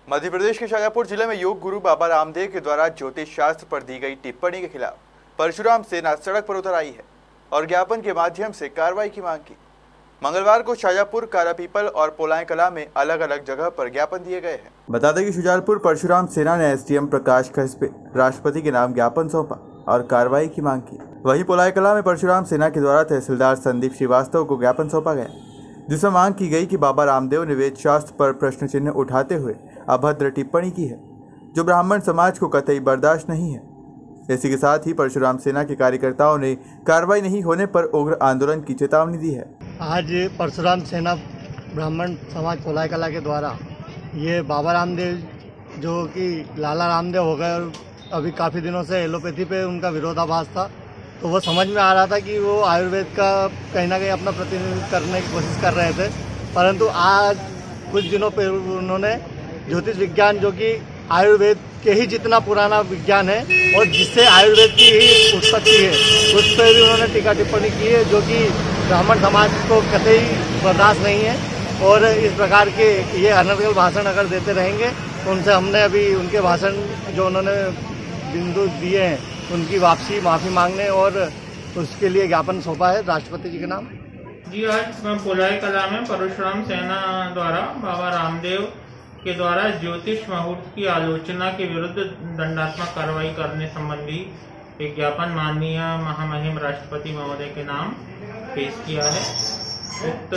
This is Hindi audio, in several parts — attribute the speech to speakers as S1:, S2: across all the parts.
S1: मध्य प्रदेश के शाजापुर जिले में योग गुरु बाबा रामदेव के द्वारा ज्योतिष शास्त्र पर दी गई टिप्पणी के खिलाफ परशुराम सेना सड़क पर उतर आई है और ज्ञापन के माध्यम से कार्रवाई की मांग की। मंगलवार को शाजापुर, कारापीपल और पोलाय कला में अलग अलग जगह पर ज्ञापन दिए गए हैं। बता दें कि शुजालपुर परशुराम सेना ने एसडीएम प्रकाश खसपे राष्ट्रपति के नाम ज्ञापन सौंपा और कार्रवाई की मांग की। वहीं पोलाय कला में परशुराम सेना के द्वारा तहसीलदार संदीप श्रीवास्तव को ज्ञापन सौंपा गया, जिसमें मांग की गई कि बाबा रामदेव ने वेद शास्त्र पर प्रश्न चिन्ह उठाते हुए अभद्र टिप्पणी की है, जो ब्राह्मण समाज को कतई बर्दाश्त नहीं है। इसी के साथ ही परशुराम सेना के कार्यकर्ताओं ने कार्रवाई नहीं होने पर उग्र आंदोलन की चेतावनी दी है।
S2: आज परशुराम सेना ब्राह्मण समाज पोलाय कला के द्वारा ये बाबा रामदेव, जो कि लाला रामदेव हो गए और अभी काफ़ी दिनों से एलोपैथी पे उनका विरोधाभास था, तो वो समझ में आ रहा था कि वो आयुर्वेद का कहीं ना कहीं अपना प्रतिनिधित्व करने की कोशिश कर रहे थे। परंतु आज कुछ दिनों पहले उन्होंने ज्योतिष विज्ञान, जो कि आयुर्वेद के ही जितना पुराना विज्ञान है और जिससे आयुर्वेद की ही उत्पत्ति है, उस पर भी उन्होंने टीका टिप्पणी की है, जो कि ब्राह्मण समाज को कतई बर्दाश्त नहीं है। और इस प्रकार के ये अनर्गल भाषण अगर देते रहेंगे तो उनसे हमने अभी उनके भाषण जो उन्होंने बिंदु दिए हैं उनकी वापसी, माफ़ी मांगने और उसके लिए ज्ञापन सौंपा है राष्ट्रपति जी के नाम।
S3: जी, आज पोलाय कला में परशुराम सेना द्वारा बाबा रामदेव के द्वारा ज्योतिष मुहूर्त की आलोचना के विरुद्ध दंडात्मक कार्रवाई करने संबंधी एक ज्ञापन माननीय महामहिम राष्ट्रपति महोदय के नाम पेश किया है। उक्त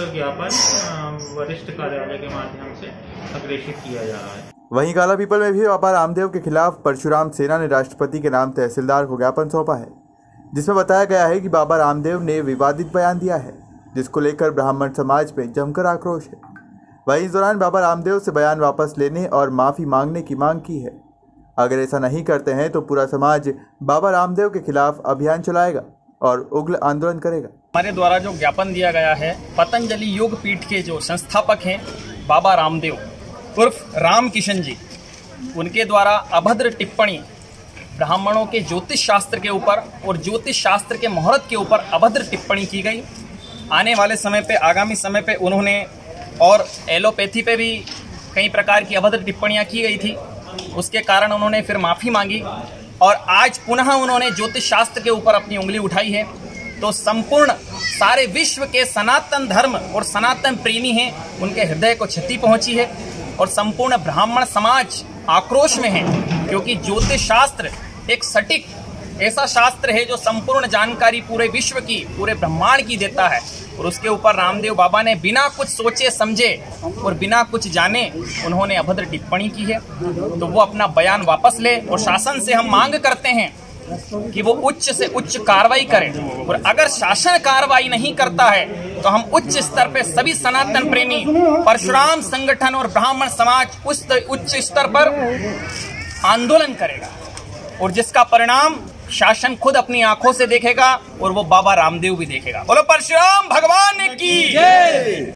S3: ज्ञापन वरिष्ठ कार्यालय के माध्यम से अग्रेषित किया जा रहा है।
S1: वहीं कालापीपल में भी बाबा रामदेव के खिलाफ परशुराम सेना ने राष्ट्रपति के नाम तहसीलदार को ज्ञापन सौंपा है, जिसमें बताया गया है कि बाबा रामदेव ने विवादित बयान दिया है, जिसको लेकर ब्राह्मण समाज में जमकर आक्रोश है। वहीं इस दौरान बाबा रामदेव से बयान वापस लेने और माफ़ी मांगने की मांग की है। अगर ऐसा नहीं करते हैं तो पूरा समाज बाबा रामदेव के खिलाफ अभियान चलाएगा और उग्र आंदोलन करेगा।
S4: हमारे द्वारा जो ज्ञापन दिया गया है, पतंजलि योग पीठ के जो संस्थापक हैं बाबा रामदेव उर्फ राम किशन जी, उनके द्वारा अभद्र टिप्पणी ब्राह्मणों के ज्योतिष शास्त्र के ऊपर और ज्योतिष शास्त्र के मुहूर्त के ऊपर अभद्र टिप्पणी की गई। आने वाले समय पे, आगामी समय पे उन्होंने और एलोपैथी पे भी कई प्रकार की अभद्र टिप्पणियां की गई थी। उसके कारण उन्होंने फिर माफ़ी मांगी और आज पुनः उन्होंने ज्योतिष शास्त्र के ऊपर अपनी उंगली उठाई है। तो संपूर्ण सारे विश्व के सनातन धर्म और सनातन प्रेमी हैं, उनके हृदय को क्षति पहुंची है और संपूर्ण ब्राह्मण समाज आक्रोश में है, क्योंकि ज्योतिष शास्त्र एक सटीक ऐसा शास्त्र है जो संपूर्ण जानकारी पूरे विश्व की, पूरे ब्रह्मांड की देता है। और उसके ऊपर रामदेव बाबा ने बिना कुछ सोचे समझे और बिना कुछ जाने उन्होंने अभद्र टिप्पणी की है। तो वो अपना बयान वापस ले और शासन से हम मांग करते हैं कि वो उच्च से उच्च कार्रवाई करें। और अगर शासन कार्रवाई नहीं करता है तो हम उच्च स्तर पे सभी सनातन प्रेमी, परशुराम संगठन और ब्राह्मण समाज उस उच्च स्तर पर आंदोलन करेगा और जिसका परिणाम शासन खुद अपनी आंखों से देखेगा और वो बाबा रामदेव भी देखेगा। बोलो परशुराम भगवान की जय।